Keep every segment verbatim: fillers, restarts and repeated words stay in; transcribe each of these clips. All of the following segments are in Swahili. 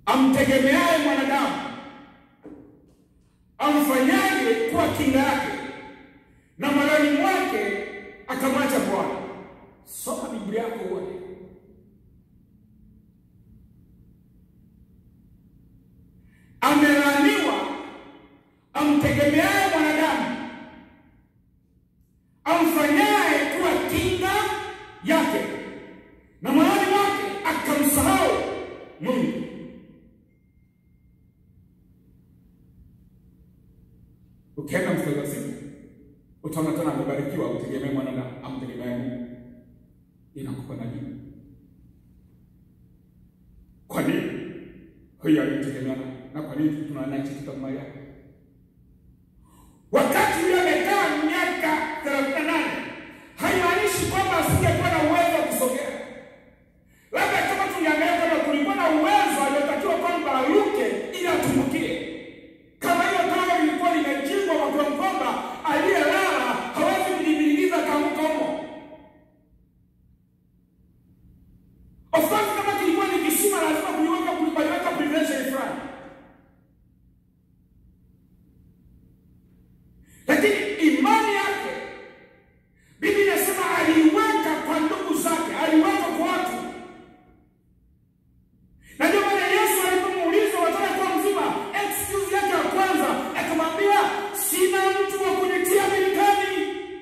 amtegemeaye mwanadamu, amfanyaje kuwa kinga yake, na moyoni mwake akamwacha Bwana. Soma Biblia yako uone. Amelaaniwa amtegemeaye mwanadamu, amfanyaye kuwa kinga yake, na moyoni mwake akamsahau Mungu. Ukienda mstari wa sita, utaona tena amebarikiwa utegemee mwanadamu, amtegemee Mungu. Inakupa nini? Kwa nini huyo alitegemea na kwa nini tunaona kitu kama hiyo? Wakati yule amekaa miaka thelathini na nane, haimaanishi kwamba asingekuwa na uwezo wa kusogea. Labda kama tungeangalia kama kulikuwa na uwezo aliotakiwa kwamba aruke ili atumbukie. Kama hiyo tawa ilikuwa limejengwa kwa kwamba aliyelala hawezi kujibiliza kaanguka humo. Of course kama kilikuwa ni kisima lazima kuiweka kulibaliweka prevention fulani. Lakini imani yake, Biblia inasema aliweka kwa ndugu zake, aliweka kwa watu. Na ndio maana Yesu alipomuuliza wataka kuwa mzima, excuse yake ya kwanza akamwambia, sina mtu wa kunitia birikani.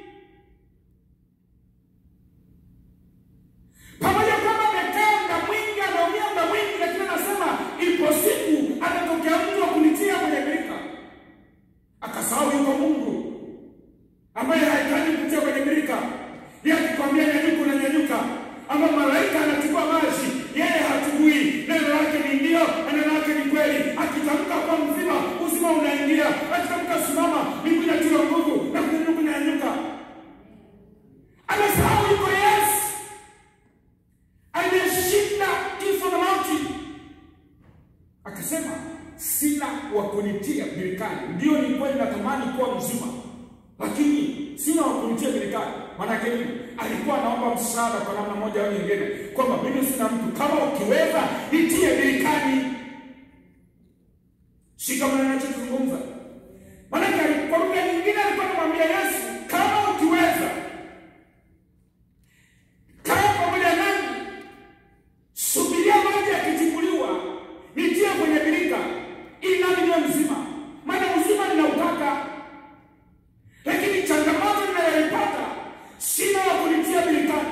Pamoja kwamba amekaa muda mwingi, anaumia muda mwingi, lakini anasema ipo siku atatokea mtu wa kunitia kwenye birika. Akasahau yuko Mungu ambaye haitaki kutia kwenye birika. Yeye akikwambia nyanyuka unanyanyuka, ama malaika anachukua maji, yeye hatubui. Neno lake ni ndio, neno lake ni kweli. Akitamka kwa mzima, uzima unaingia. Akitamka simama, miguu inatia nguvu na kunyanyuka unanyanyuka. Anasahau yuko Yesu aliyeshinda kifo na mauti. Akasema sina wa kunitia birikani. Ndio ni kweli natamani kuwa mzima, lakini sina wa kunitia birikani. Maana yake alikuwa anaomba msaada kwa namna moja au nyingine, kwamba mimi sina mtu, kama ukiweza nitie birikani. Shika maneno yanayozungumza. Maana yake kwa lugha nyingine alikuwa anamwambia Yesu, kama ukiweza kaa pamoja nami, subiria maji yakitibuliwa, nitie kwenye birika ili nami niwe mzima. Maana uzima ninautaka, lakini changamoto ninayoipata sina wa kunitia birikani.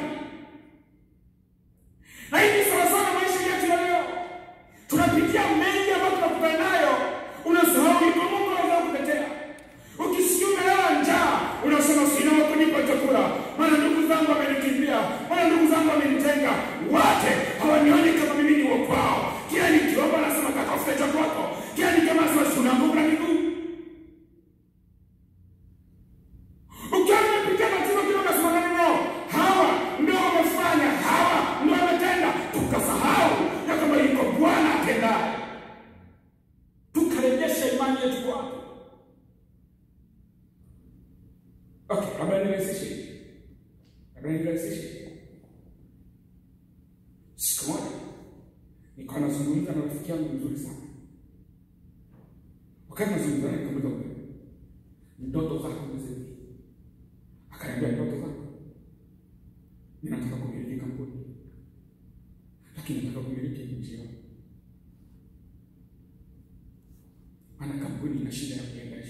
Na hivi sawa sawa maisha yetu ya leo, tunapitia mengi ambayo tunakutana nayo, unasahau yuko Mungu anaweza kutetea. Ukisikia umelala njaa, unasema sina wa kunipa chakula, maana ndugu zangu wamenikimbia, maana ndugu zangu wamenitenga, wote hawanioni kama mimi ni wa kwao. Kila nikiomba nasema katafute cha kwako, kila nikama nasema sina nguvu na miguu. Okay, habari nirahisishe. Habari nirahisishe. Siku moja nilikuwa nazungumza na rafiki yangu mzuri sana. Wakati nazungumza naye nikamwambia, ndoto zako ni zipi? Akaniambia, ndoto zako, ninataka kumiliki kampuni, lakini nataka kumiliki nchi yangu. Maana kampuni ina shida ya kuendesha.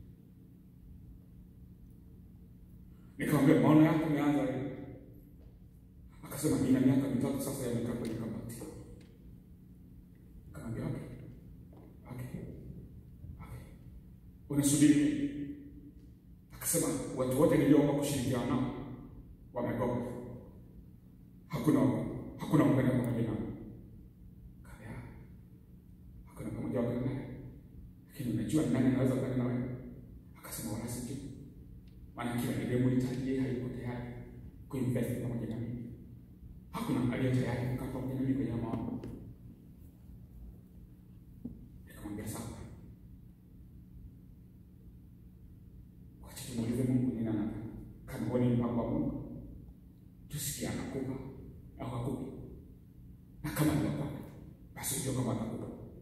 Nikamwambia, maono yako umeanza leo? Akasema, nina miaka mitatu sasa yamekaa kwenye kabati. Nikamwambia, okay. Okay. Okay. Unasubiri nini? Akasema, watu wote nilioomba kushirikiana nao wamegoka. Hakuna hakuna mmoja pamoja nao. Kaambia, hakuna pamoja wako naye. Lakini unajua nani anaweza kuwa na wewe? Akasema, wala sijui. Maana kila niliyemhitaji hayuko tayari kuinvest pamoja na mimi. Hakuna aliye tayari kukaa pamoja na mimi kwenye maono. Nikamwambia sawa. Wacha tumuulize Mungu nini anataka. Kama huo ni mpango wa Mungu, tusikie anakupa au hakupi. Na kama ni wako, basi ndio kama atakupa.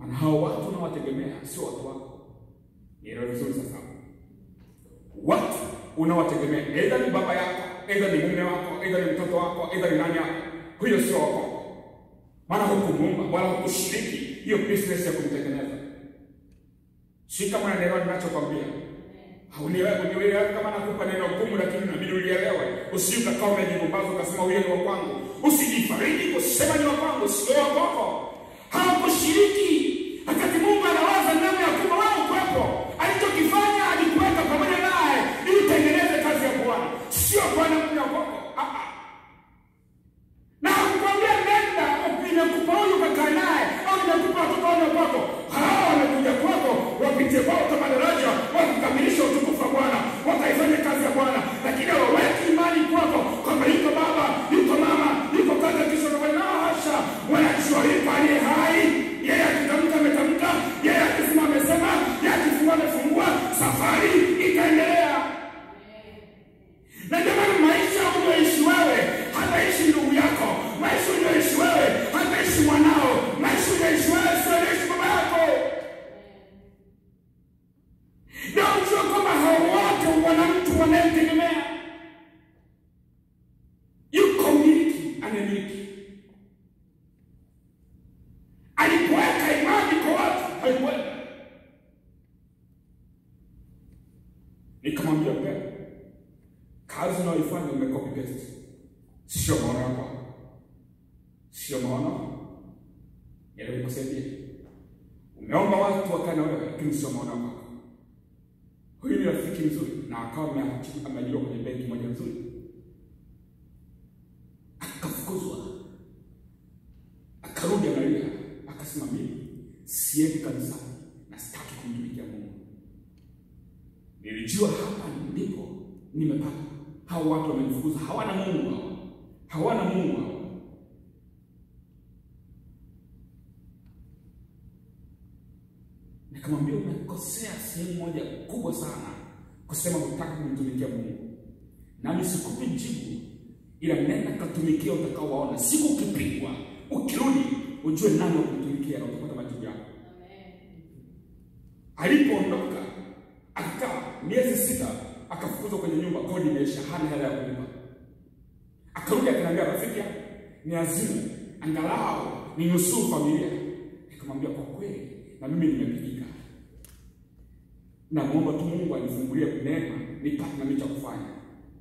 Maana hao watu unawategemea sio watu wako. Nielewe vizuri sasa. Watu unawategemea, aidha ni baba yako, aidha ni mume wako, aidha ni mtoto wako, aidha ni nani yako, huyo sio wako. Maana hukumuumba wala hukushiriki hiyo business ya kumtengeneza. Si kama unaelewa ninachokwambia. Haunielewi, unielewe kama nakupa neno gumu lakini inabidi ulielewe. Usiuka kama umejibumbaza ukasema huyo ni wa kwangu. Usijifariji kusema ni wa kwangu, sio wa kwako. Hawakushiriki. Wakati Mungu anawaza namna ya kupa wao kwapo, alichokifanya alikuweka pamoja naye ili utengeneze kazi ya Bwana. Sio Bwana mwenye kwako. Ah ah. Na hakukwambia nenda nimekupa huyu kakaa naye au nimekupa watoto wao kwako. Hao wamekuja kwako wapitie kwao kama daraja wakikamilisha utukufu wa Bwana, wakaifanya kazi ya Bwana. Lakini waweki imani kwako kwamba yuko baba, yuko mama, yuko kaka kisha na bwana hasha. Wanajua yuko aliye hai. Yeye akitamka ametamka, yeye akisema amesema, yeye akifungua amefungua, safari itaendelea. Na jamani, maisha unayoishi wewe hataishi ndugu yako, maisha unayoishi wewe hataishi mwanao, maisha unayoishi wewe sio anaishi baba yako. Na ujua kwamba hao wote wana mtu wanayemtegemea. Yuko miliki, anamiliki. Alipoweka imani kwa watu, alipoweka. Nikamwambia mbele, kazi unayoifanya umecopy paste. Sio maono yako. Sio maono. Yale kusaidia. Umeomba watu wakana wewe lakini sio maono yako. Huyu ni rafiki mzuri na akawa ameajiriwa kwenye benki moja nzuri. Akafukuzwa. Akarudi analia, akasema mimi siendi kanisani na sitaki kumtumikia Mungu. Nilijua hapa ndipo nimepata. Hao watu wamenifukuza, hawana Mungu hao. Hawana Mungu hao. Nikamwambia umekosea sehemu moja kubwa sana kusema hutaki kumtumikia Mungu. Nami sikupi jibu, ila nenda katumikia utakaowaona. Siku ukipigwa, ukirudi ujue nani wa kutumikia na utapata majibu yako. Amen. Alipoondoka akakaa miezi sita, akafukuzwa kwenye nyumba, kodi imeisha, hana hela ya kulipa. Akarudi akaniambia rafiki, ni azime angalau ni nusuru familia. Nikamwambia kwa kweli na mimi nimepigika. Na muomba tu Mungu anifungulie neema nipate na mimi cha kufanya.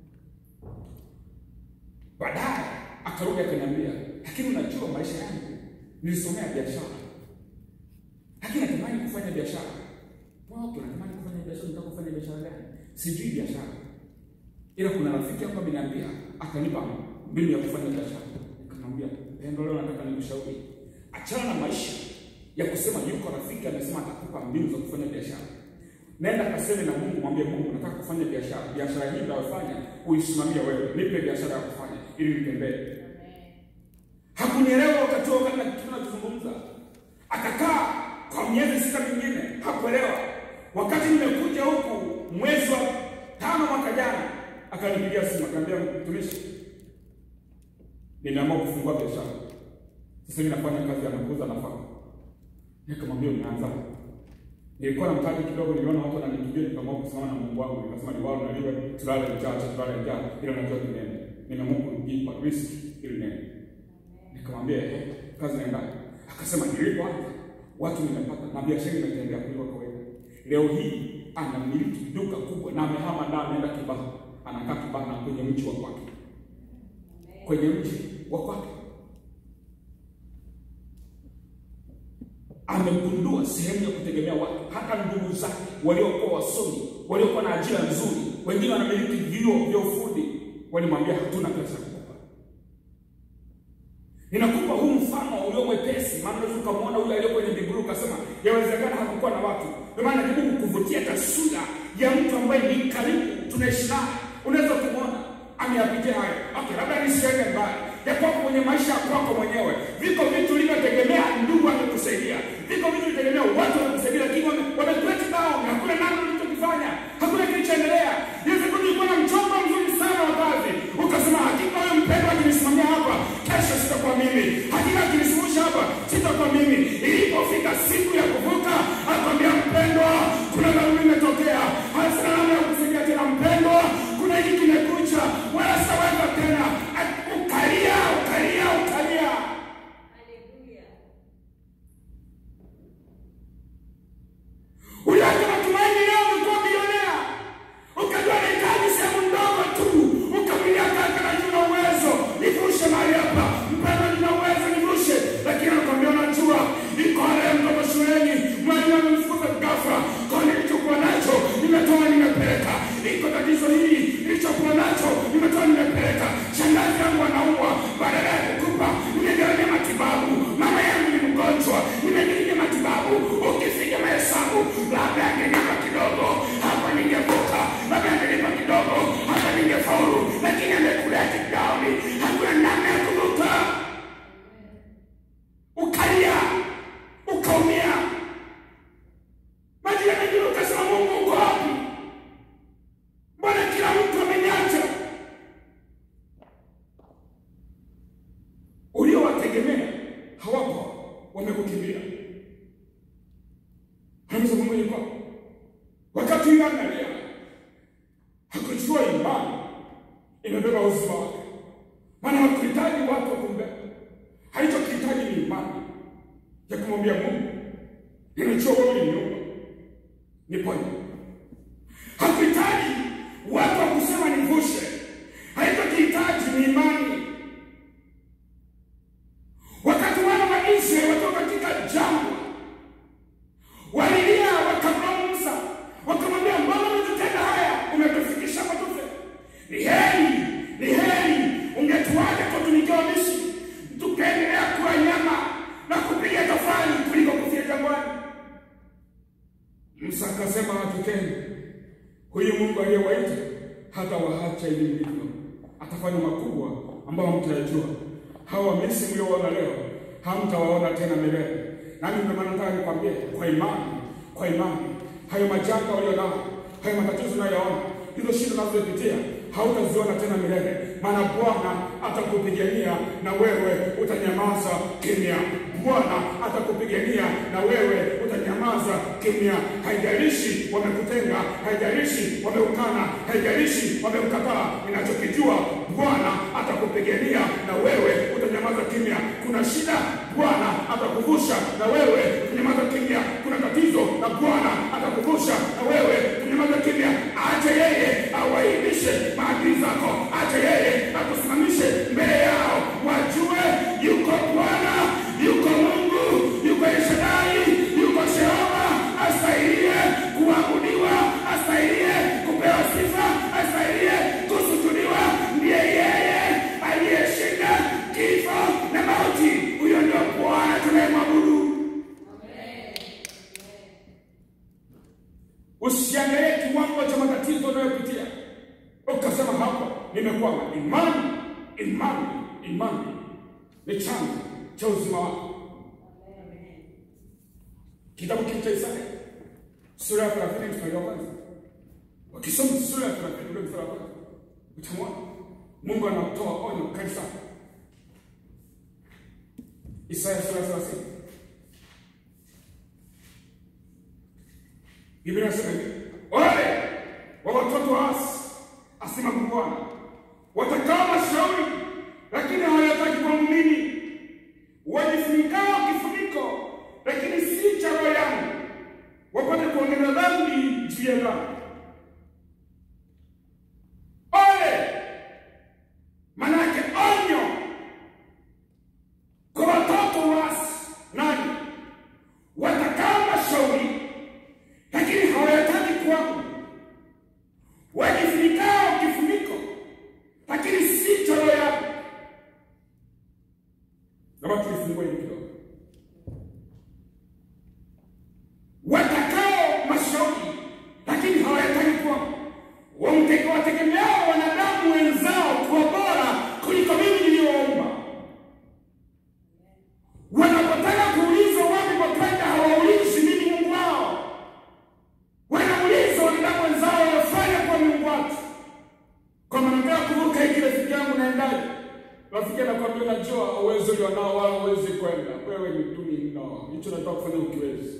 Baadaye akarudi akaniambia, lakini unajua maisha yangu nilisomea biashara. Lakini natamani kufanya biashara. Wapo natamani kufanya biashara, nataka kufanya biashara gani? Sijui biashara. Ila kuna rafiki hapa ameniambia akanipa mbinu ya kufanya biashara. Nikamwambia, "Pendo leo nataka nikushauri. Achana na maisha ya kusema yuko rafiki amesema atakupa mbinu za kufanya biashara. Nenda kaseme na Mungu, mwambie Mungu nataka kufanya biashara. Biashara hii ninayofanya uisimamie wewe. Nipe biashara ya kufanya ili nitembee." Amen. Hakunielewa wakati huo wakati tunazungumza. Akakaa kwa miezi sita mingine hakuelewa. Wakati nimekuja huku mwezi wa tano mwaka jana akanipigia simu akaniambia, "Mtumishi, nimeamua kufungua biashara. Sasa hivi nafanya kazi ya kuuza nafaka." Nikamwambia, "Unaanza?" Nilikuwa na mtaji kidogo, niliona watu wananikimbia, nikaamua kusimama na Mungu wangu. Nikasema ni wao na liwe tulale njaa, tulale njaa, ila najua tunaenda. Nimeamua kujipa risk ili nene. Nikamwambia, "Kazi inaenda." Akasema, "Nilipoanza watu nimepata na biashara inaendelea kuliko kawaida. Leo hii anamiliki duka kubwa na amehama ndani anaenda Kibaha. Anakaa Kibaha kwenye mji wa kwake. Kwenye mji wa kwake. Amegundua sehemu ya kutegemea watu, hata ndugu zake waliokuwa wasomi, waliokuwa na ajira nzuri, wengine wanamiliki vyuo vya ufundi, walimwambia hatuna pesa kukupa. Ninakupa huu mfano ulio mwepesi, maana unaweza kumuona yule aliye kwenye Biblia ukasema yawezekana hakukuwa na watu. Kwa maana najaribu kukuvutia taswira ya mtu ambaye ni karibu tunaishi naye. Unaweza kumuona ameyapitia haya. Okay, labda nisiende mbali. Ya kwako kwenye maisha yako mwenyewe. Viko vitu ulivyotegemea ndugu amekusaidia. Viko vitu ulivyotegemea watu wamekusaidia lakini wamekuleta down. Hakuna namna ulichokifanya. Hakuna kilichoendelea. Yesu kulikuwa na mchongo mzuri sana wa kazi. Ukasema hakika wewe mpendwa akinisimamia hapa, kesho sitakuwa mimi. Hakika akinisimamisha hapa, sitakuwa mimi. Ilipofika siku ya kuvuka, akwambia mpendwa, kuna dharura imetokea. Hasina namna ya kusaidia tena mpendwa, kuna hiki kimekucha, wala saweka tena. Ukalia, ukalia, ukalia. Haleluya. Uliacha matumaini leo umekuwa bilionea. Ukajua nahitaji sehemu ndogo tu. Ukamwambia kaka na juna uwezo, nivushe mahali hapa. Mpendwa juna uwezo nivushe. Lakini anakuambia unajua, iko hale mtoto shuleni, mwalimu amemfukuza ghafla. Kwa nilichokuwa nacho, nimetoa nimepeleka. Iko tatizo hili, nilichokuwa nacho, nimetoa nimepeleka. Shangazi yangu anaumwa, badala ya kukupa, nimegharamia matibabu. Mama yangu ni mgonjwa, nimegharamia matibabu. Ukifika mahesabu, labda angenipa kidogo, hapa ningevuka. Labda angenipa kidogo, hapa ningefaulu. Lakini amekulea kigaoni, hakuna namna ya kuvuka. Ukalia, ukaumia. Majira mengine ukasema Mungu uko wapi? Mbona kila mtu ameniacha? Uliowategemea hawapo, wamekukimbia. Hamza Mungu yuko. Wakati yule analia, hakujua imani imebeba uzima wake. Maana hakuhitaji watu wakumbeba. Halichokihitaji ni imani ya kumwambia Mungu, ninajua wewe uliniumba, niponye. Hakuhitaji watu wa kusema nivushe. Halichokihitaji ni imani. Wakati wana wa Israeli watoka katika jangwa, walilia wakamwomba Musa, wakamwambia mbona umetutenda haya? Umetufikisha hapa tufe. Ni heri, ni heri ungetuacha kutumikia Misri, tukaendelea kuwa nyama na kupiga tofali kuliko kufia jangwani. Musa akasema hatukeni. Huyu Mungu aliyewaita hata waacha ili mlivyo. Atafanya makubwa ambayo hamtayajua. Hawa Misri mliowaona leo hamtawaona tena milele. Nami ndio maana nataka nikwambie kwa imani, kwa imani, hayo majanga walionao, hayo matatizo unayoona, hizo shida unazopitia, hautaziona tena milele. Maana Bwana atakupigania na wewe utanyamaza kimya. Bwana atakupigania na wewe utanyamaza kimya. Haijalishi wamekutenga, haijalishi wameukana, haijalishi wameukataa. Ninachokijua, Bwana atakupigania na wewe utanyamaza kimya. Kuna shida, Bwana atakuvusha na wewe utanyamaza kimya. Kuna tatizo, na Bwana atakuvusha na wewe utanyamaza kimya. Acha yeye awaibishe maadui zako. Acha yeye akusimamishe mbele yao. Wajue yuko Bwana, yuko Mungu, yuko Eshadai, yuko Shehova. Astahiliye kuabudiwa, astahiliye kupewa sifa, astahiliye kusujudiwa. Ndiye yeye aliyeshinda kifo na mauti. Huyo ndio Bwana tunayemwabudu. Usiangalie kiwango cha matatizo unayopitia ukasema hapo nimekwama. Imani, imani, imani ni chanzo cha uzima wako. Kitabu cha Isaya sura ya thelathini mstari wa kwanza. Ukisoma sura ya thelathini mstari wa kwanza, utamwona Mungu anatoa onyo kali sana. Isaya sura ya thelathini. Biblia inasema hivi: ole wa watoto waasi, asema Bwana, watakao mashauri lakini hawataki kuamini, wajifunikao kifuniko lakini si cha roho yangu, wapate kuongeza dhambi juu ya dhambi. Ole, manake onyo kwa watoto waasi. Nani? Watakao mashauri lakini hawataki kuamini, wajifunikao kifuniko lakini si cha roho yangu. Kama tulifungue hivi kidogo. Watakao mashauri lakini hawataki kuamini, wamteke wategemeao wanadamu wenzao kuwa bora kuliko mimi niliyoomba. Wanapotaka kuuliza wapi wakwenda, hawaulizi mimi Mungu wao. Wanauliza wanadamu wenzao wafanya kwa Mungu watu. Kwa maana nataka kuvuka hiki rafiki yangu naendaje? Rafiki anakuambia unajua uwezo ulionao wao huwezi kwenda. Wewe ni mtumi No, hicho nataka kufanya ukiwezi.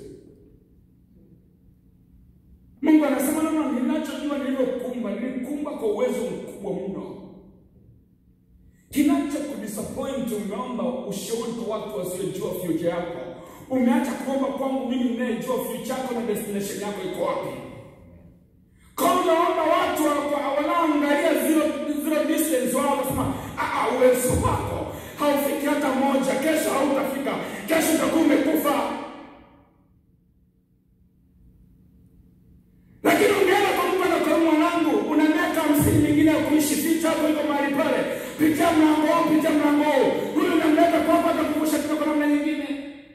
Mungu anasema no, ninachojua nilivyokumba, nilikumba kwa uwezo mkubwa mno. Kinacho kudisappoint, umeomba ushauri kwa watu wasiojua future yako. Umeacha kuomba kwangu mimi ninayejua future yako na destination yako iko wapi. Kwa unaomba watu wanaoangalia zero, zero distance, wao wanasema ah, uwezo wako haufiki hata moja, kesho hautafika, kesho utakuwa umekufa. Lakini ungeenda kwa Mungu na kwa mwanangu, una miaka hamsini nyingine ya kuishi, ficha hapo iko mahali pale, pitia mlango huu, pitia mlango huu, huyu unamleta kwa hapa atakukusha kitu kwa namna nyingine.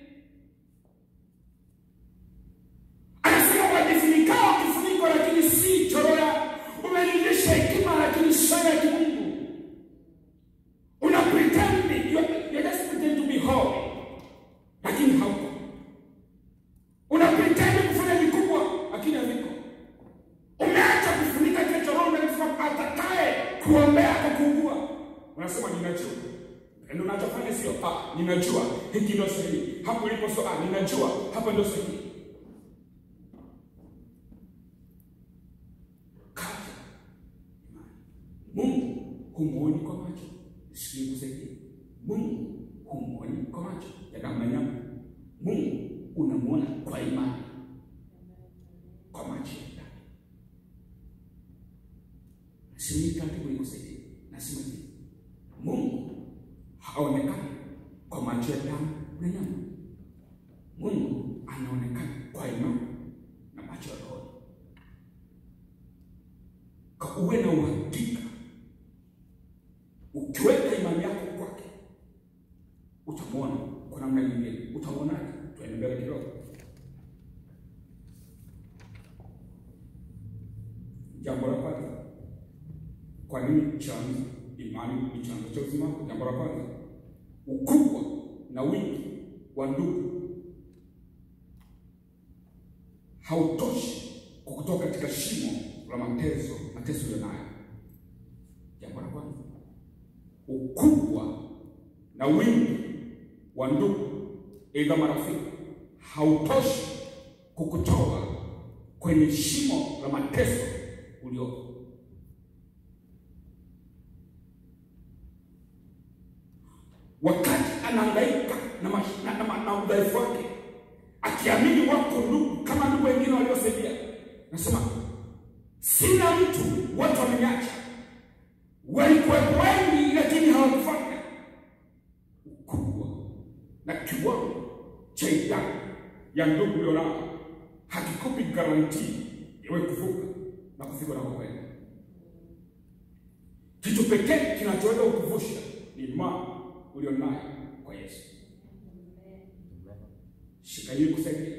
Anasema wajifunikao kifuniko lakini si choroya, umelindisha hekima lakini sio ya kimungu. Una pretend, you are just pretend to be holy, lakini hauko. Una pretend kufanya vikubwa, lakini haviko. Umeacha kufunika kile choroya, unasema atakaye kuombea kwa kuugua. Unasema ninajua. Ndio unachofanya sio, ah, ninajua hiki ndio sahihi. Hapo ulipo sio, ah, ninajua hapa ndio sahihi. Kata Mungu humuoni kwa macho, sikio kusaidia. Mungu humuoni kwa macho ya damu na nyama. Mungu unamuona kwa imani, kwa macho ya ndani. Sisi katibu nikusaidia. Nasema hivi, Mungu haonekani kwa macho ya damu na nyama. Mungu anaonekana kwa imani na macho ya roho. Kwa uwe na uhakika, ukiweka imani yako kwake, utamwona kwa namna nyingine. Utamwonaje? Tuende mbele kidogo. Jambo la kwanza, kwa nini chanzo imani ni chanzo cha uzima? Jambo la kwanza, ukubwa na wingi wa ndugu hautoshi kukutoka katika shimo la mateso, mateso yanayo. Jambo la kwanza, ukubwa na wingi wa ndugu aidha marafiki hautoshi kukutoa kwenye shimo la mateso uliopo. Wakati anahangaika na na, na, na udhaifu wake, akiamini wako ndugu kama ndugu wengine waliosaidia, nasema sina mtu, watu wameniacha, walikuwepo wengi lakini hawakufanya. Ukubwa na kiwango cha idadi ya ndugu ulionao hakikupi garantii iwe kuvuka na kufika na kwenda. Kitu pekee kinachoweza kukuvusha ni imani ulionayo kwa Yesu. Shika hili kusaidia.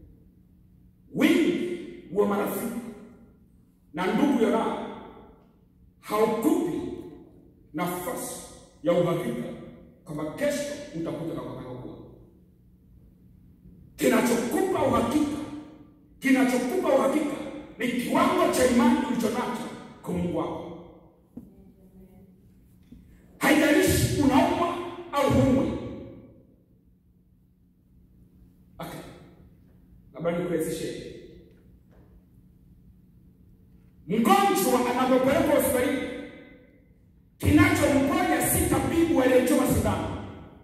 Wingi wa marafiki na ndugu ulionao haukupi nafasi ya uhakika kama kesho utakuta na kwa kuwa. Kinachokupa uhakika, kinachokupa uhakika ni kiwango cha imani ulichonacho kwa Mungu wako. Haijalishi unaumwa au humwi. Okay. Labda nikuelezeshe. Mgonjwa anapopelekwa hospitalini, kinachomponya si tabibu aliyechoma sindano.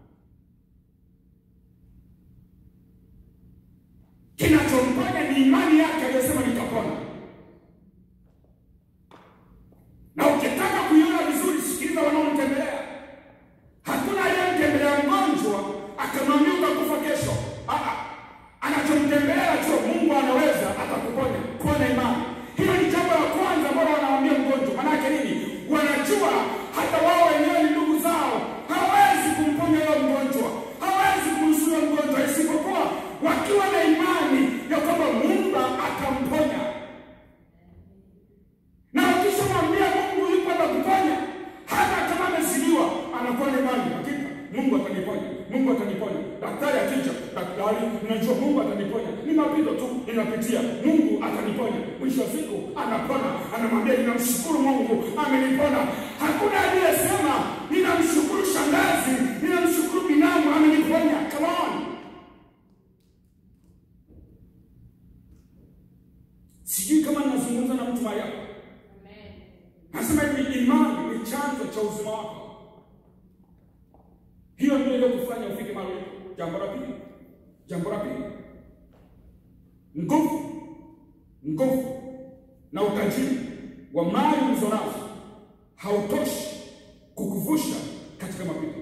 Kinachomponya ni imani yake aliyosema nitapona. Na ukitaka kuiona vizuri, sikiliza wanaomtembelea. Hakuna aliyemtembelea mgonjwa akamwambia utakufa kesho. Ah, anachomtembelea tu Mungu anaweza atakuponya. Kuwa na imani. Hiyo ni jambo la kwanza ambalo wanaambia mgonjwa. Maana yake nini? Wanajua hata wao wenyewe ni ndugu zao, hawezi kumponya yule mgonjwa, hawezi kumsaidia mgonjwa, isipokuwa wakiwa na imani ya kwamba Mungu atamponya. Na ukishamwambia Mungu yupo atakuponya, hata kama amezidiwa, anakuwa na imani, hakika Mungu ataniponya, Mungu ataniponya. Daktari akija, daktari, ninajua Mungu ataniponya, ni mapito tu ninapitia, Mungu ataniponya. Mwisho wa siku anapona, anamwambia ninamshukuru Mungu amenipona. Hakuna aliyesema ninamshukuru shangazi, ninamshukuru binamu ameniponya. Come on. mtu mahali hapa? Amen. Nasema hivi, imani ni chanzo cha uzima wako. Hiyo ndio ile kufanya ufike mahali. Jambo la pili, jambo la pili, nguvu, nguvu na utajiri wa mali ulizonazo hautoshi kukuvusha katika mapito.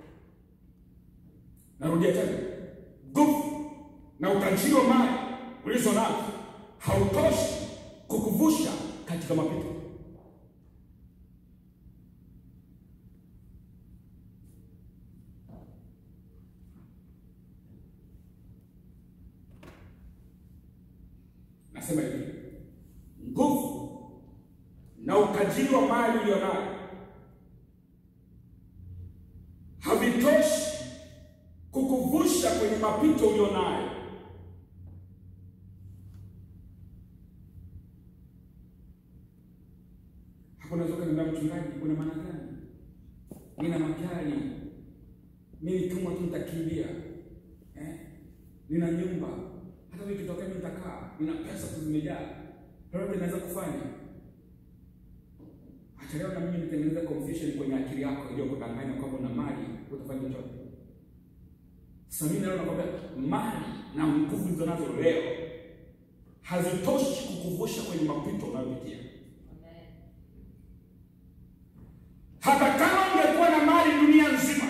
Narudia tena, nguvu na utajiri wa mali ulizonazo hautoshi kukuvusha katika mapito. Nasema hivi, nguvu na utajiri wa mali ulionayo havitoshi kukuvusha kwenye mapito ulionayo. Hapo unaweza kuniambia, mchungaji, kuna maana gani? Nina magari, mimi kama tu nitakimbia. Eh? Nina nyumba, hata nikitokea mimi nitakaa, nina pesa zimejaa. Lolote naweza kufanya. Acha leo na mimi nitengeneze confusion kwenye akili yako ili ukudanganya kwamba una mali utafanya chochote. Sasa mimi leo nakwambia, mali na nguvu hizo nazo leo hazitoshi kukuvusha kwenye mapito unayopitia. Amen. Hata kama ungekuwa na mali dunia nzima,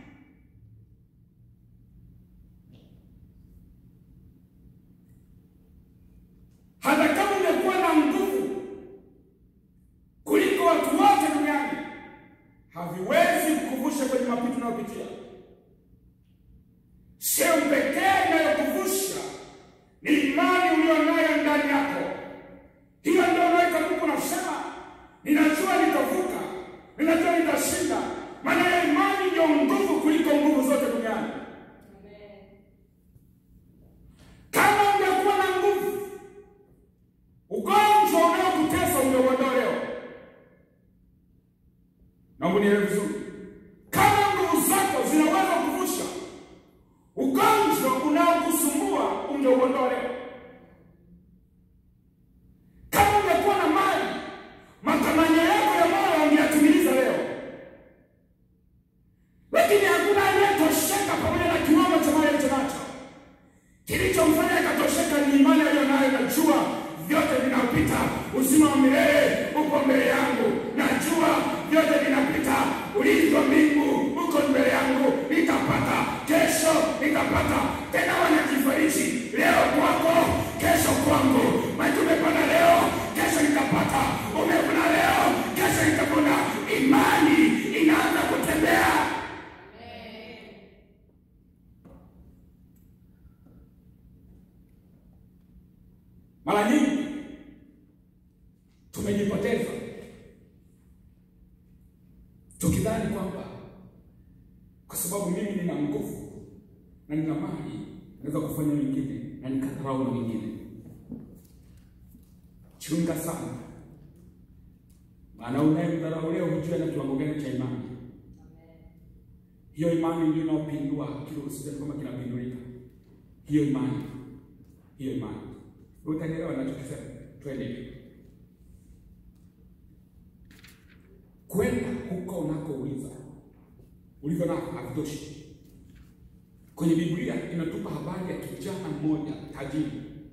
hata kama ungekuwa na nguvu kuliko watu wote duniani, haviwezi kukuvusha kwenye mapito unayopitia. Sio pekee inayokuvusha ni imani ulionayo ndani yako. Hiyo ndio unaita Mungu nasema, ninajua nitavuka, ninajua nitashinda. Maana ya imani ndio nguvu kuliko nguvu zote duniani. Amen. Kama ungekuwa na nguvu, ugonjwa unaokutesa ungeuondoa leo. Naomba nielewe vizuri. Kama nguvu zako zinaweza kuvusha, ugonjwa unaokusumbua ungeuondoa leo. Kama ungekuwa na mali, matamanio yako ya moyo ungeyatimiliza leo. Lakini hakuna aliyetosheka pamoja na kiwango cha mali alichonacho. Kilichomfanya akatosheka ni imani aliyonayo. Najua vyote vinapita, uzima wa milele uko mbele yangu. Najua vyote vinapita, ulinzi wa mbingu uko mbele yangu. Nitapata kesho, nitapata tena. Wanajifariji leo kwako, kesho kwangu. Maana tumepata leo, kesho nitapata. Umevuna leo, kesho nitavuna. Imani inaanza kutembea. Mara nyingi tumejipoteza tukidhani kwamba kwa sababu mimi nina nguvu na nina mali naweza kufanya mengine na nikadharau na mengine. Chunga sana, maana unayemdharau leo hujua na kiwango gani cha imani. Hiyo imani ndio inayopindua kile usijani kama kinapindulika. Hiyo imani, hiyo imani. Utaelewa ninachokisema. Twende. Kwenda huko unakouliza, ulivyo nako havitoshi. Kwenye Biblia inatupa habari ya kijana mmoja tajiri.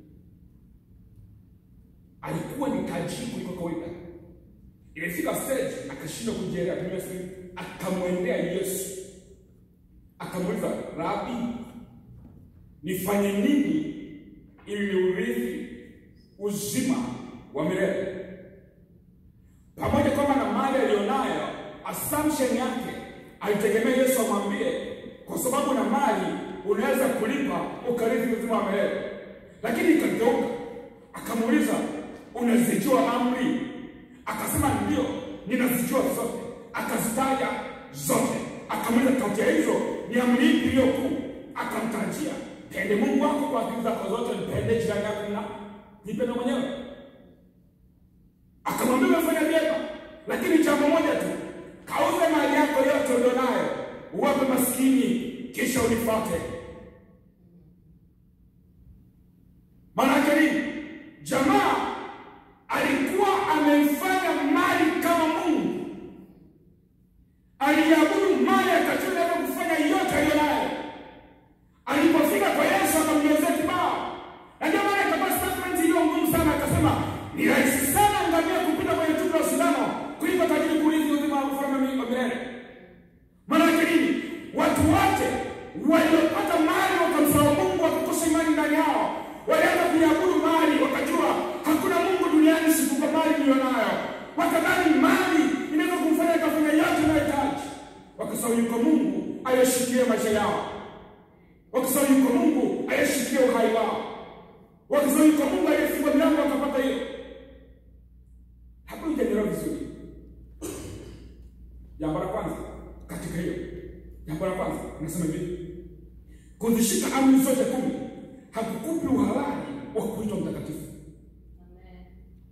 Alikuwa ni tajiri kuliko kawaida. Ilifika stage akashindwa kujielewa. Akamwendea Yesu, akamuuliza, Rabi, nifanye nini ili niurithi uzima wa milele? Pamoja kwamba na mali aliyonayo, assumption yake alitegemea Yesu amwambie, kwa sababu na mali unaweza kulipa ukarithi uzima wa milele. Lakini ikageuka, akamuuliza, unazijua amri? Akasema ndio, ninazijua zote. Akazitaja zote. Akamuuliza, kati ya hizo ni amri ipi iliyo kuu? Akamtajia, pende Mungu wako kwa akili zako zote, mpende jirani yako na jipende mwenyewe. Akamwambia, umefanya vyema, lakini jambo moja tu, kauze mali yako yote ulionayo, uwape maskini, kisha unifuate. Maana yake nini? Jamaa alikuwa waliopata mali wakamsahau Mungu, wakakosa imani ndani yao. Walianza kuabudu mali, wakajua hakuna Mungu duniani isipokuwa mali nilionayo. Wakadhani mali inaweza kumfanya kafanya yote anayohitaji. Wakasahau yuko Mungu aliyeshikilia maisha yao. Wakasahau yuko Mungu aliyeshikilia uhai wao. Wakasahau yuko Mungu aliyefungua milango wakapata hiyo. Hapo ndio vizuri. Jambo la kwanza katika hiyo. Jambo la kwanza nasema hivi. Kuzishika amri zote kumi hakukupi uhalali wa kuitwa mtakatifu. Amen.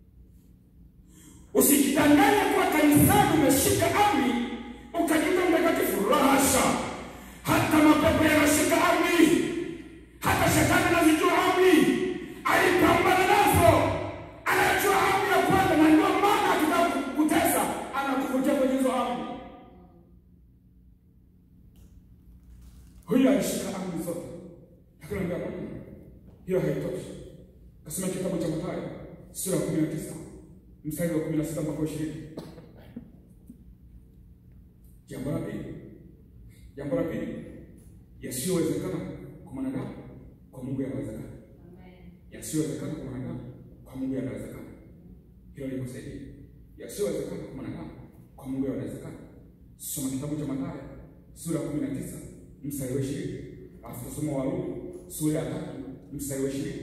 Usijidanganye kwa kanisani umeshika amri ukajiita mtakatifu. Rahasha. Hata mapepo yanashika amri. Hata shetani anazijua amri. Alipambana nazo. Anajua amri ya kwanza, na ndio maana akitaka kukutesa anakuvutia kwenye hizo amri. Huyu alishika amri zote. Lakini ndio hapo. Hiyo haitoshi. Kasema kitabu cha Mathayo sura ya kumi na tisa mstari wa kumi na sita mpaka ishirini. Jambo la pili. Jambo la pili. Yasiyowezekana kwa mwanadamu, kwa Mungu yanawezekana. Amen. Yasiyowezekana kwa mwanadamu, kwa Mungu yanawezekana. Hilo likusaidia. Yasiyowezekana kwa mwanadamu, kwa Mungu yanawezekana. Soma kitabu cha Mathayo sura ya kumi na tisa mstari wa ishirini. Alafu tusome Warumi sura ya tatu mstari wa ishirini.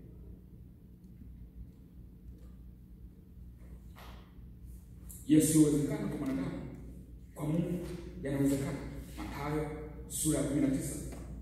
Yasiyowezekana kwa mwanadamu, kwa Mungu yanawezekana. Mathayo sura ya kumi na tisa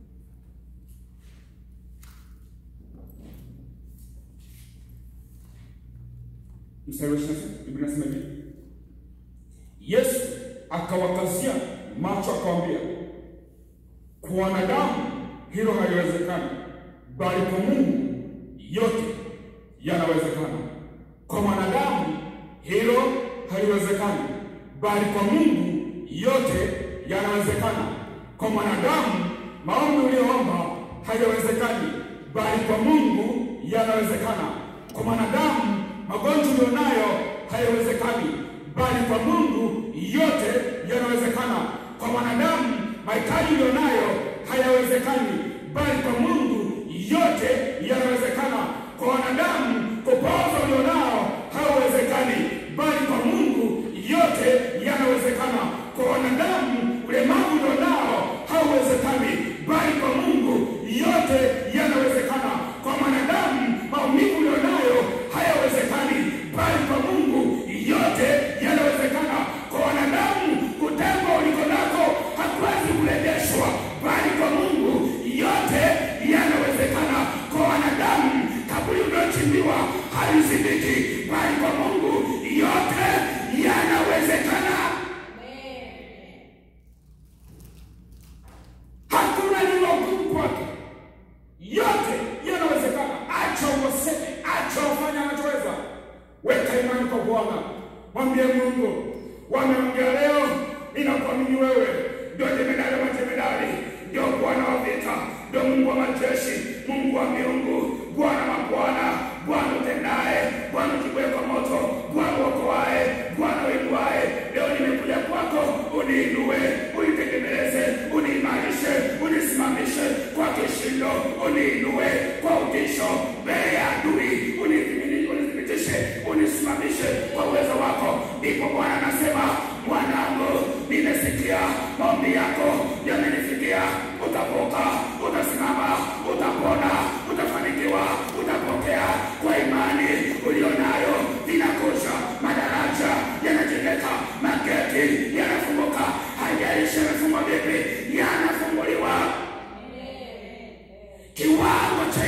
mstari wa ishirini. Biblia inasema hivi. Yesu akawakazia macho akawaambia, kwa wanadamu hilo haliwezekani, bali kwa Mungu yote yanawezekana. Kwa wanadamu hilo haliwezekani, bali kwa Mungu yote yanawezekana. Kwa mwanadamu maombi uliyoomba hayawezekani, bali kwa Mungu yanawezekana. Kwa mwanadamu magonjwa ulionayo hayawezekani, bali kwa Mungu yote yanawezekana. Kwa mwanadamu mahitaji ulionayo hayawezekani, bali kwa Mungu yote yanawezekana. Kwa wanadamu kupooza ulionao hayawezekani, bali kwa Mungu yote yanawezekana. Kwa wanadamu ulemavu ulionao hauwezekani, bali kwa Mungu yote yanawezekana. Kwa wanadamu maumivu ulionayo hayawezekani, bali kwa Mungu yote yanawezekana. Kwa wanadamu kutengwa uliko nako hakuwezi kurejeshwa, bali kwa Mungu yote yanawezekana. Kwa wanadamu kaburi uliochimbiwa halizibiki, bali kwa Mungu yote yanawezekana. Hakuna lilogumu kwake. Yote yanawezekana. Acha useme, acha ufanye anachoweza. Weka imani kwa Bwana. Mwambie Mungu, wameongea leo, ninakuamini wewe ndio jemedari wa jemedari, ndio Bwana wa vita, ndio Mungu wa majeshi, Mungu wa miungu, Bwana wa Bwana, Bwana utendaye, Bwana ujibuye kwa moto, Bwana uokoaye, Bwana uinuaye. Leo nimekuja kwako, uniinue, unitegemeleze, uniimarishe, unisimamishe kwa kishindo, uniinue kwa utisho mbele ya adui, unithibitishe, unisimamishe kwa uwezo wako. Ndipo Bwana anasema, mwanangu, nimesikia maombi yako, yamenifikia. Utapoka, utasimama, utapona, utafanikiwa, utapokea kwa imani ulionayo. Vinakuja madaraja yanajengeka, mageti yanafunguka, haijalishi yamefungwa vipi, yanafunguliwa. Kiwango cha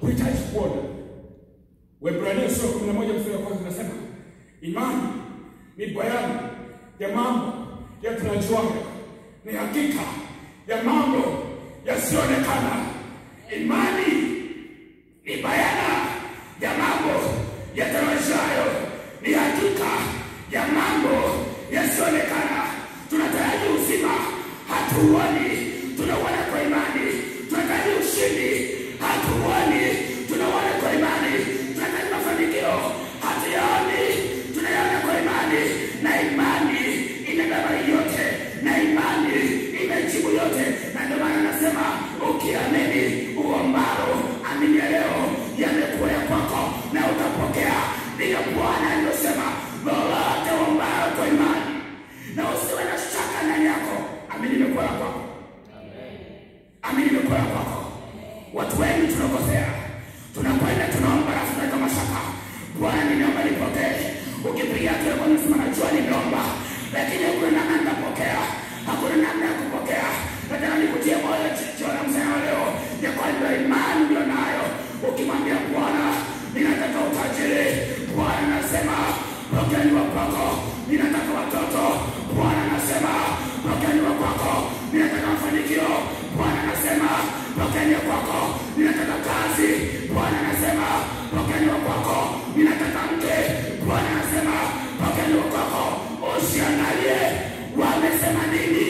huhitaji kuona. Waebrania sura kumi na moja mstari wa kwanza inasema imani ni bayana ya mambo yatarajiwayo, ni hakika ya mambo yasiyoonekana. Imani ni bayana ya mambo yatarajiwayo, ni hakika ya mambo yasiyoonekana. Tunataraji uzima, hatuoni, tunauona kwa imani. Tunataraji ushindi, hatuoni, tunauona kwa imani. Tunataraji mafanikio, hatuyaoni, tunayaona kwa imani. Na imani imebeba yote, na imani imejibu yote. Na ndio maana nasema ukiamini uombalo, amini leo yamekuwa ya kwako na utapokea. Ndiyo Bwana aliyosema lolote uombalo kwa imani na usiwe na shaka ndani yako. Amini imekuwa ya kwako. Amini imekuwa ya kwako. Watu wengi tunakosea, tunakwenda tunaomba alafu tunaweka mashaka. Bwana nimeomba nipokee. Ukipiga tu kwa msema najua nimeomba, lakini hakuna namna nitapokea. Hakuna namna ya kupokea. Nataka nikutie moyo jioni msana leo ya kwamba imani ndio nayo. Ukimwambia Bwana ninataka utajiri, Bwana anasema pokeeni wa kwako. Ninataka watoto, Bwana anasema pokeeni wa kwako. Ninataka mafanikio, Bwana anasema pokeeni wa kwako. Ninataka kazi, Bwana anasema pokeeni wa kwako. Ninataka mke, Bwana anasema pokeeni wa kwako. Usiangalie wamesema nini.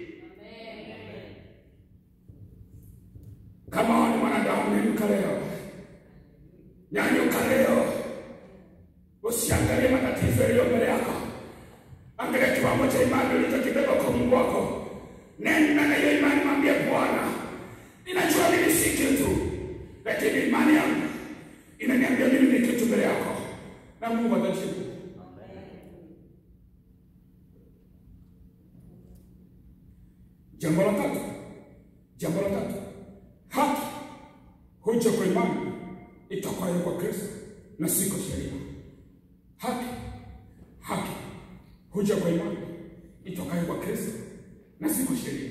Kama wani mwanadamu nyanyuka leo. Nyanyuka leo. Usiangalie matatizo yaliyo mbele yako. Angalia kiwango cha imani ulichokibeba kwa Mungu wako. Nenda na hiyo imani, mwambie Bwana, ninajua mimi si kitu, lakini imani yangu inaniambia mimi ni kitu mbele yako. Na Mungu atajibu. Jambo la tatu. Jambo la tatu. Haki huja kwa imani itokayo kwa Kristo na si kwa sheria. Haki. Haki huja kwa imani itokayo kwa Kristo na si kwa sheria.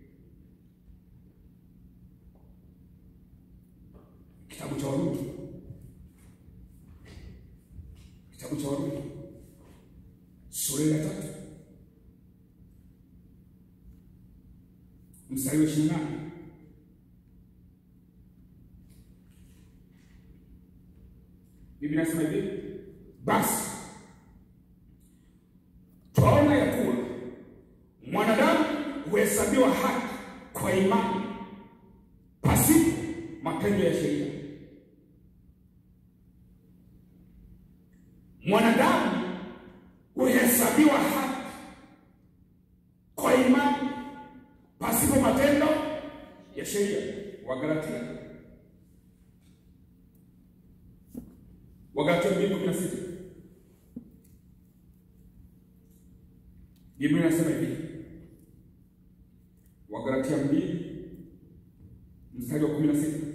Kitabu cha Warumi. Kitabu cha Warumi sura ya tatu mstari wa ishirini na nane. Biblia inasema hivi, basi twaona ya kuwa mwanadamu huhesabiwa haki kwa imani pasipo matendo ya sheria. Mwanadamu huhesabiwa haki kwa imani pasipo matendo ya sheria. Wagalatia Wagalatia mbili kumi na sita. Biblia inasema hivi, Wagalatia mbili mstari wa kumi na sita,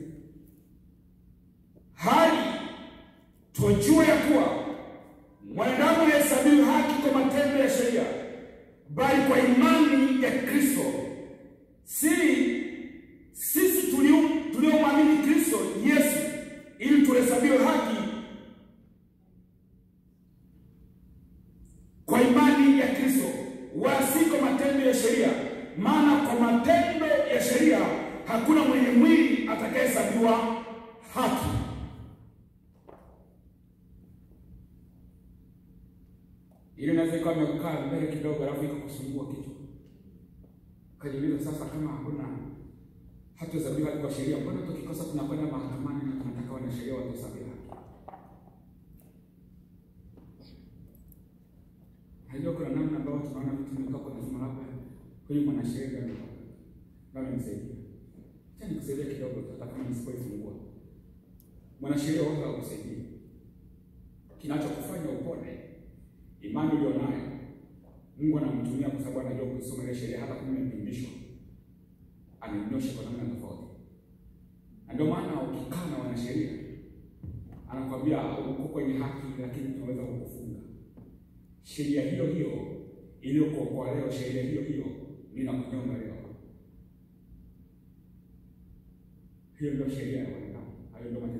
hali tujue ya kuwa mwanadamu hahesabiwi haki kwa matendo ya sheria, bali kwa imani ya Kristo. Si sisi tuliomwamini Kristo Yesu ili tuhesabiwe haki kwa imani ya Kristo, wala si kwa matendo ya sheria. Maana kwa matendo ya sheria hakuna mwenye mwili atakayehesabiwa haki. Ile naweza kama umekaa mbele kidogo alafu ikakusumbua kichwa. Kajiuliza sasa, kama hakuna hatuhesabiwa haki kwa sheria, mbona tukikosa tunakwenda mahakamani na tunataka wanasheria watuhesabiwe haki? Hayo kuna namna ambayo tunaona vitu vimekaa kwa lazima, labda huyu mwanasheria ndio ndio msaidia. Tena nikusaidia kidogo hata kama nisipoifungua. Mwanasheria wako akusaidie. Kinachokufanya upone imani ulionayo. Mungu anamtumia kwa sababu anajua kusoma ile sheria hata kama imepindishwa. Ananyosha kwa namna tofauti. Na ndio maana ukikaa na wanasheria anakuambia uko kwenye haki, lakini tunaweza kukufunga. Sheria hiyo hiyo iliyokuokoa leo, sheria hiyo hiyo ninakunyonga leo. Hiyo ndio sheria ya wanadamu. Hayo ndio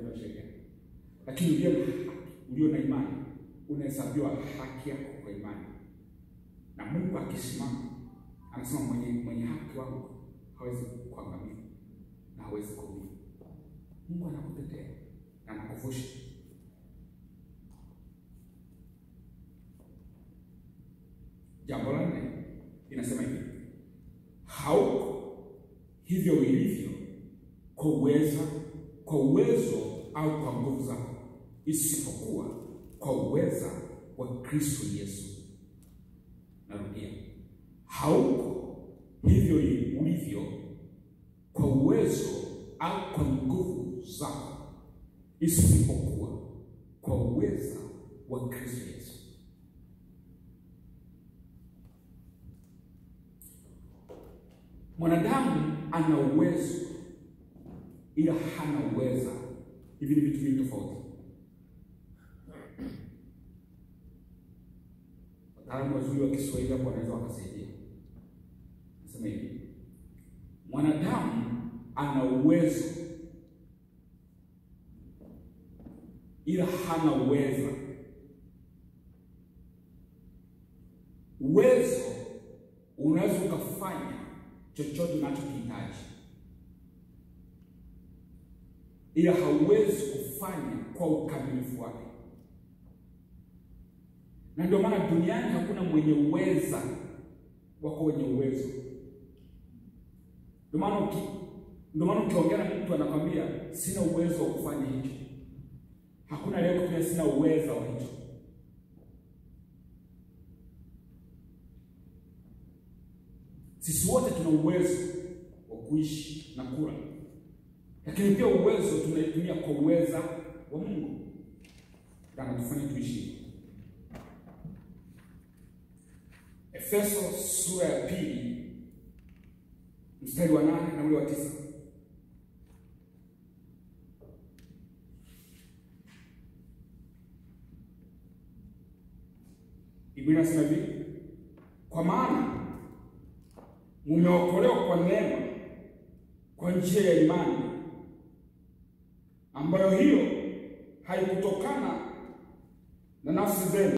Lakini ulio na haki, ulio na imani, unahesabiwa haki yako kwa imani. Na Mungu akisimama, anasema mwenye mwenye haki wangu hawezi kuangamia na hawezi kuumia. Mungu anakutetea na anakuvusha. Jambo la nne inasema hivi: hauko hivyo ilivyo kwa uweza, kwa uwezo au kwa nguvu zako, isipokuwa kwa uweza wa Kristo Yesu. Narudia, hauko hivyo ulivyo kwa uwezo au kwa nguvu zako, isipokuwa kwa uweza wa Kristo Yesu. Mwanadamu ana uwezo ila hana uweza. Hivi ni vitu vingi tofauti. Wataalamu wazuri wa Kiswahili hapo wanaweza wakasaidia. Nasema hivi: mwanadamu ana uwezo ila hana uweza. Uwezo unaweza ukafanya chochote unachokihitaji, ila hauwezi kufanya kwa ukamilifu wake. Na ndio maana duniani hakuna mwenye uweza wako wenye uwezo. Ndio maana uki ndio maana ukiongea na mtu anakwambia sina uwezo wa kufanya hicho. Hakuna leo kutumia sina uwezo wa hicho. Sisi wote tuna uwezo wa kuishi na kula. Lakini pia uwezo tunaitumia kwa uweza wa Mungu. Ndio anatufanya tuishi. Efeso sura ya pili mstari wa nane na ule wa tisa. Biblia inasema hivi: kwa maana mumeokolewa kwa neema kwa njia ya imani, ambayo hiyo haikutokana na nafsi zenu,